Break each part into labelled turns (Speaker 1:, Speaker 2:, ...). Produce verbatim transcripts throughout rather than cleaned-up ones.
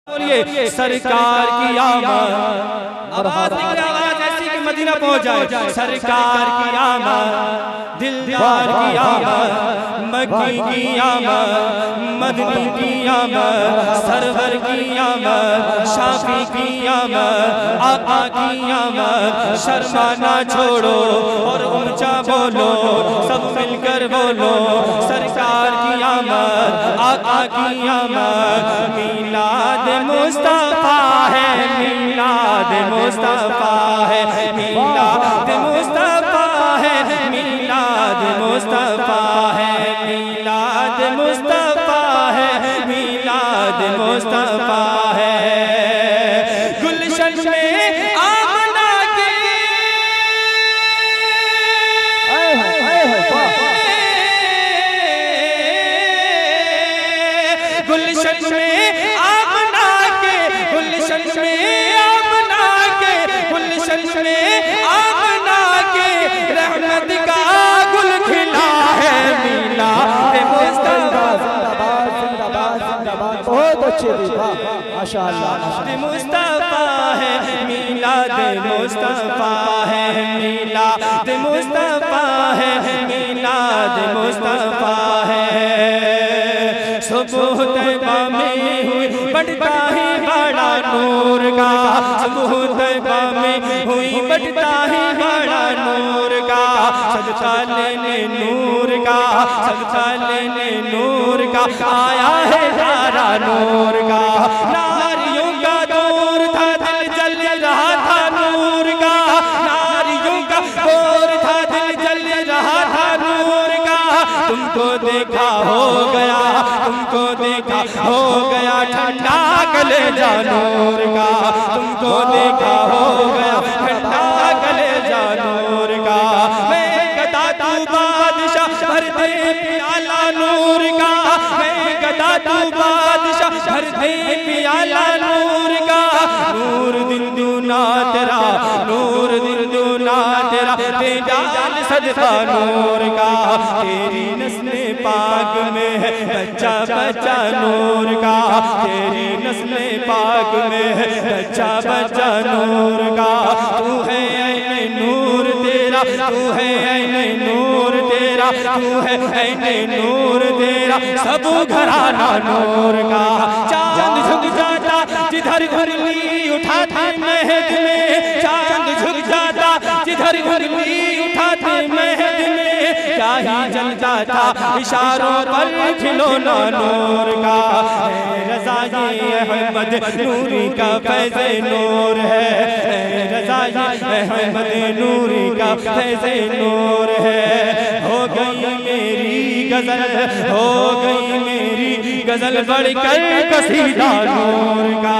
Speaker 1: बोलिए सरकार की आमद। आवाज निकले, आवाज ऐसी कि मदीना पहुंच जाए। सरकार की आमद, दिलदार की आमद, मक्की की आमद, मदनी की आमद, सरवर की आमद, शाफी की आमद, आका की आमद। शर्माना छोड़ो और ऊंचा बोलो, सब मिलकर बोलो सरकार की आमद, आका की आमद। मीलाद मुस्तफा है, मीलाद मुस्तफा है, मीलाद मुस्तफा है, मीलाद मुस्तफा है, मीलाद मुस्तफा है, मीलाद मुस्तफा है। गुलशन में आमना के गुलशन में आमना के, गुलशन में आमना के, गुलशन में आमना के रहमत का गुल खिला है। मीलाद मुस्तफा,
Speaker 2: बहुत अच्छे माशाअल्लाह।
Speaker 1: मुस्तफा है, मीलाद मुस्तफा है, मीलाद मुस्तफा है, मीलाद मुस्तफा है। सुबह तैबा में हुई बढ़ता ही बड़ा नूर का, सुबह तैबा में हुई बढ़ता ही बड़ा नूर का। सदका लेने नूर का, सदका लेने नूर का, आया है तारा नूर का। नारियों का दौर था, दिल जल रहा था नूर का, नारियों का दौर था, दिल जल रहा था नूर का। तुमको देखा हो गया, तुमको देखा हो गया ठंडा कलेजा नूर का, तुमको देखा हो गया ठंडा कलेजा नूर का। मैं गदा तू बादशाह भर दे प्याला नूर का, मैं गदा तू बादशाह भर दे प्याला नूर का। नूर दिन दूना तेरा, नूर दिन दूना तेरा, दे डाल सदका नूर का। तेरी नस्ले पाक में है बच्चा बच्चा नूर का, तेरी नस्ले पाक में है बच्चा बच्चा नूर का। तू है ऐने नूर तेरा, तू है ऐने नूर तेरा, तू है ऐने नूर तेरा, सब घराना नूर का। चांद झुक जाता जिधर उंगली उठाती महद में, चांद झुक जाता जिधर उंगली उठाती महद में। क्या ही जलता था इशारों पर खिलौना नूर का। रज़ा ये अहमद नूरी का फैज़े नूर है, रज़ा ये अहमद नूरी का फैज़े नूर है। हो गई मेरी गजल, हो गई मेरी गजल बढ़कर कसीदा नूर का।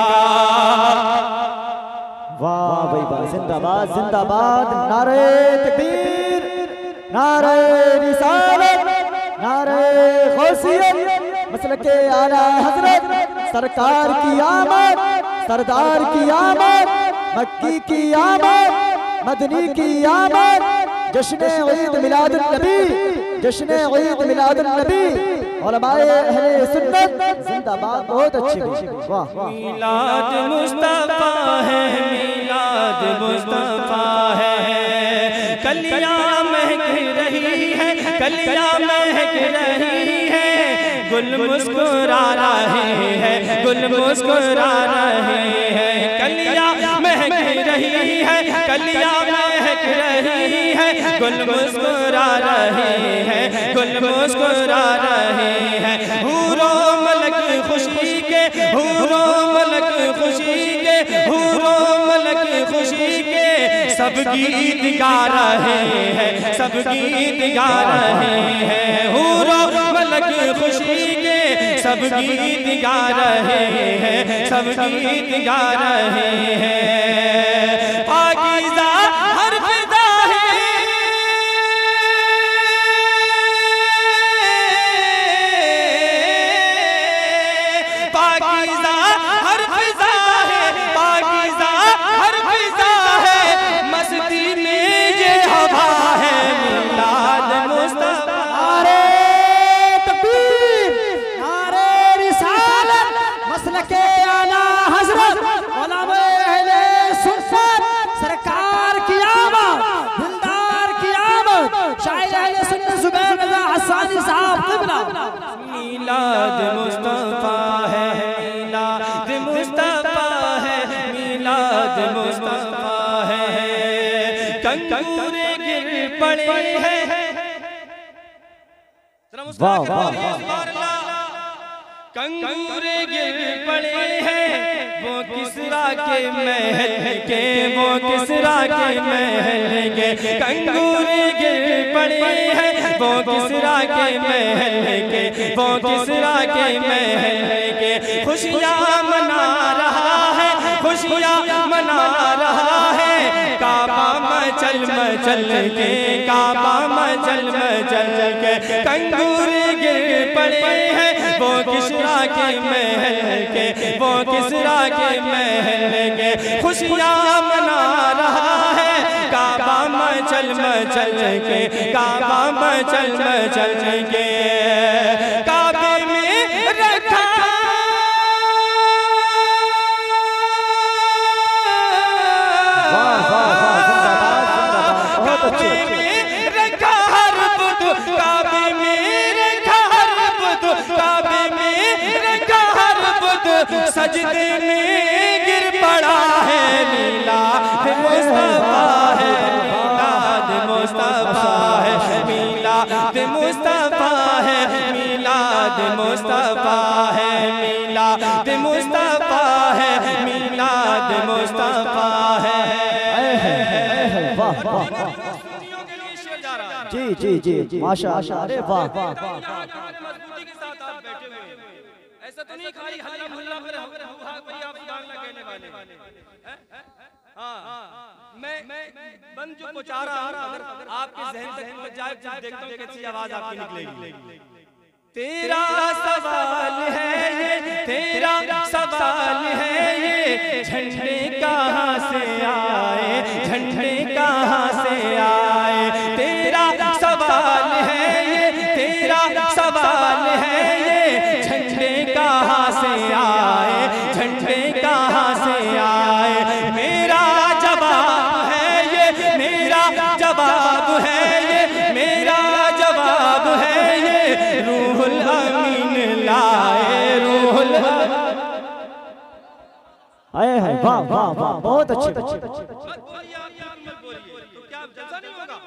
Speaker 2: वाह भाई वाह, जिंदाबाद जिंदाबाद। नारे तकबीर, नारे रिसालत, नारे गौसियत, मसलके आला हजरत, सरकार की आमद, सरदार की आमद, मक्की की आमद, मदनी की आमद। जश्न ईद मिलादुन नबी, जश्न ईद मिलादुन नबी। उलमाए अहले सुन्नत जिंदाबाद। बहुत अच्छी वाह।
Speaker 1: मीलाद मुस्तफा है, मीलाद मुस्तफा है। कलियां महक रही है, कलियां महक रही है, गुल मुस्कुरा रहे हैं, गुल मुस्कुरा रहे हैं। कलियां महक रही है, कलियां महक रही है, गुल मुस्कुरा रहे हैं, गुल मुस्कुरा रहे हैं। हूरो मलक खुशी के, हूरो मलक खुशी के, हूरो मलक खुशी के, सब गीत गा रहे हैं, सब गीत गा रहे हैं। हूरो मलक खुशी के, सब गीत गा रहे हैं, सब गीत गा रहे हैं। पाकीज़ा हर फिज़ा है, पाकीज़ा हर फिज़ा है, पाकीज़ा हर फिज़ा है, मस्ती में ये हवा है। मीलाद मुस्तफा,
Speaker 2: नारे तकबीर, नारे रिसालत, मसलके आला
Speaker 1: मीलाद मुस्तफा है। कंगूर गिर पड़े हैं,
Speaker 2: वाह वाह वाह,
Speaker 1: कंगूर गिर पड़े हैं वो किसरा के महल के, वो किसरा के महल के। कंगूर गिर पड़े हैं वो किसरा के महल के, वो किसरा के महल के। खुशियाँ मना रहा है, खुशियाँ मना रहा है काबा मचल मचल के, काबा मचल मचल के। कंगूर गिर पड़े हैं वो किसरा के महल के, वो किसरा के महल के। खुशियाँ मना रहा है काबा मचल मचल के, काबा मचल मचल के। काबे में रखा सजदे में गिर पड़ा है, मीलाद मुस्तफा है, मीलाद मुस्तफा है, मीलाद मुस्तफा है, मीलाद मुस्तफा है, मीलाद मुस्तफा है, मीलाद मुस्तफा है।
Speaker 2: वाह वाह, जी जी जी माशाअल्लाह, अरे वाह वाह।
Speaker 1: ऐसा तो नहीं खाली हल्ला मुहल्ला पर भाई आप बांग्ला कहने वाले हैं। हाँ, मैं बंद जो पहुंचा रहा हूं, अगर आपके ज़हन तक पहुंच जाए तो देखता हूं कैसी आवाज आपकी निकलेगी। तेरा सवाल है ये, तेरा सवाल है ये, झंडे कहाँ से आए, झंडे कहाँ से आए। तेरा सवाल है ये, तेरा सवाल है ये, झंडे कहाँ से आए, झंडे कहाँ से आए। मेरा जवाब है ये, मेरा जवाब है ये, मेरा जवाब है ये, रूहुल अमीन लाए, रूहुल।
Speaker 2: आए हैं, वाह वाह वाह, बहुत अच्छे।
Speaker 1: तो क्या जलसा नहीं होगा?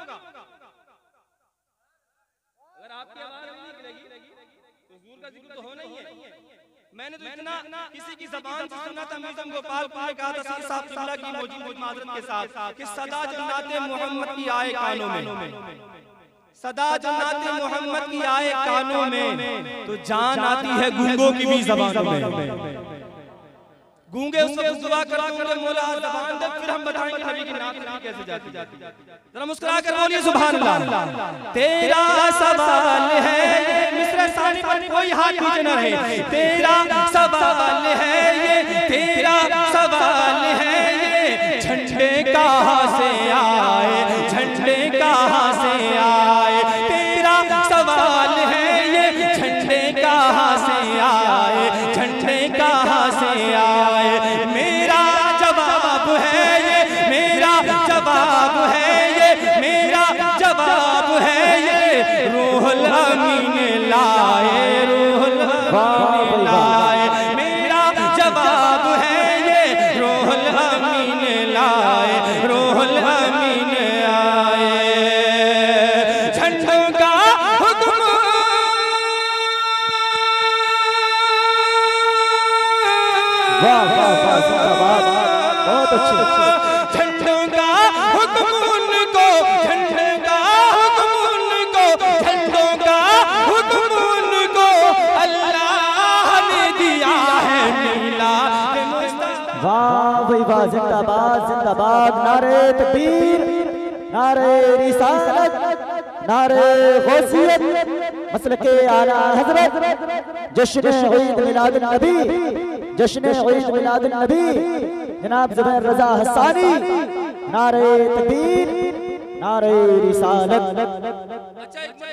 Speaker 1: अगर आपकी आवाज नहीं निकलेगी तो हुजूर का जिक्र तो होना ही है। मैंने तो इतना किसी की ज़बान से सुना था, मीज़म गोपाल ने कहा था सीर साहब किबला की मौजूद माजरत के साथ कि सदा जन्नत मोहम्मद की आए कानों में, सदा जन्नत मोहम्मद की आए कानों में, तो जान आती है गूंगों की भी ज़बान में। गूंगे उसको दुआ करते होंगे मौला ज़बान दे, फिर हम बताएंगे नबी की नात कैसे जाती। जरा मुस्कुरा कर बोलिए सुभान अल्लाह। तेरा सवाल है, मिस्र सानी पर कोई हाथ पीछे न रहे। तेरा सवाल है ये, तेरा सवाल है ये, झंडे कहाँ से आए, झंडे कहाँ से आए। तेरा सवाल है ये, झंडे कहाँ से आए, झंडे कहाँ से आए। मेरा जवाब है ये, मेरा जवाब है ये, मेरा जवाब है ये, रूहुल अमीन लाए, रूहुल अमीन लाए। मेरा जवाब है ये, रूहुल अमीन लाए, रूहुल अमीन आए। झंडों का हुक्म
Speaker 2: वाह वाह वाह, जिंदाबाद, बहुत अच्छे।
Speaker 1: झंडों का हुक्म उनको, झंडों का हुक्म उनको, झंडों का हुक्म उनको अल्लाह ने दिया है, मीलाद मुस्तफा।
Speaker 2: वाह भाई वाह, जिंदाबाद जिंदाबाद, नारे तकबीर, नारे रिसालत, नारे गौसियत, मसलके आला हजरत, जश्न ईद मिलाद नबी, जश्न ईद मिलाद नबी जनाब ज़ुबैर रज़ा हसानी। नारे तकबीर, नारे रिसालत।
Speaker 1: अच्छा, एक बार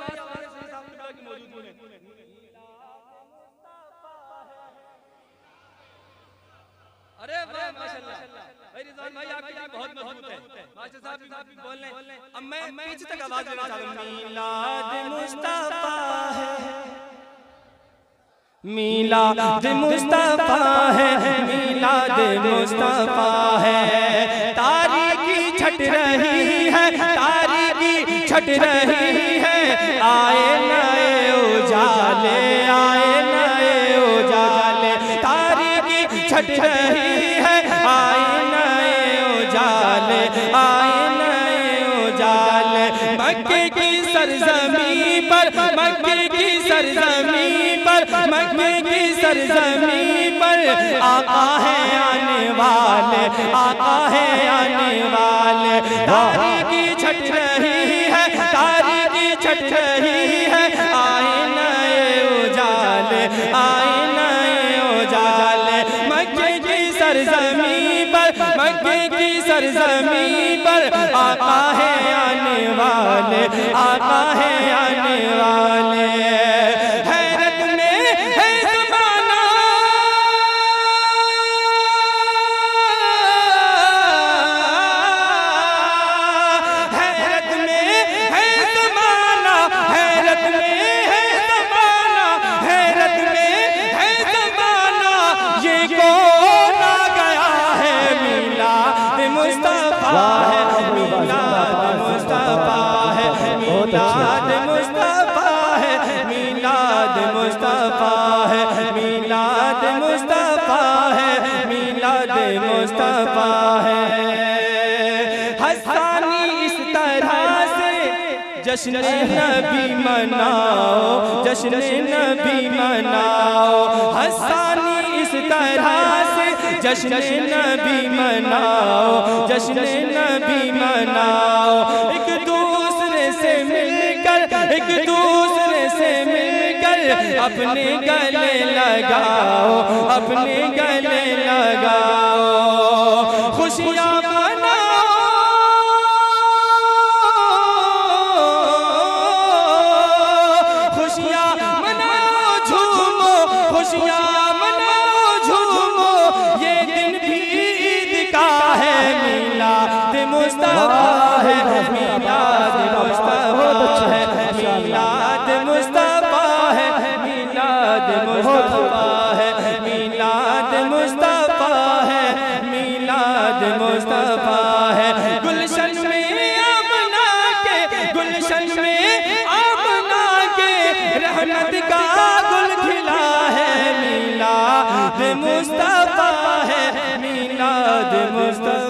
Speaker 1: अरे वाह माशाल्लाह भाई रिजवान भाई आपकी बहुत मजबूत है, मास्टर साहब भी बोल रहे हैं। अब मैं पीछे तक आवाज देना चाहता हूं। मीलाद मुस्तफा है, मीलाद मुस्तफा है, मीलाद मुस्तफा है। तारीकी छट रही है, तारीकी छट रही है, आए नए उजाले, आए नए उजाले। तारीकी छट रही है, आए नए उजाले, आए नए उजाले। मक्के की सरजमी पर, मक्के की सरजमी पर, मक्के की सरजमी पर आका है आने वाले, आका है आने वाले। तारीकी छट रही है, तारीकी छट रही है, आए नए उजाले, आए नए उजाले। मक्के की सरजमी पर, मक्के की सरजमी पर आका है आने वाले, आका है आने वाले। हैरत में है ज़माना, हैरत में है ज़माना, हैरत में है ज़माना, हैरत में है ज़माना। ये कौन आ गया है, मिलाद मुस्तफा है, मिलाद मुस्तफा है, मिलाद मुस्तफा है, मिलाद मुस्तफा है, मिलाद मुस्तफा है, मिलाद मुस्तफा है। हसानी इस तरह से जश्न नबी मनाओ, जश्न नबी मनाओ। हसानी इस तरह से जश्न नबी मनाओ, जश्न नबी मनाओ। एक दूसरे से मिलकर, एक दूसरे से मिलकर अपने गले लगाओ, अपने गले लगाओ। खुशियाँ मनाओ, खुशियाँ मनाओ, झूमो, खुशियाँ मनाओ, झूमो। ये दिन भी ईद का है, मिलाद मुस्तफा है, मिलाद मुस्तफा है, मिलाद मुस्तफा है, मिलाद मुस्तफा है, मिलाद मुस्तफा है, मिलाद मुस्तफा है। गुलशन में आमना के, गुलशन में आमना के रहमत का गुल खिला है, मिलाद मुस्तफा है, मिलाद मुस्तफा।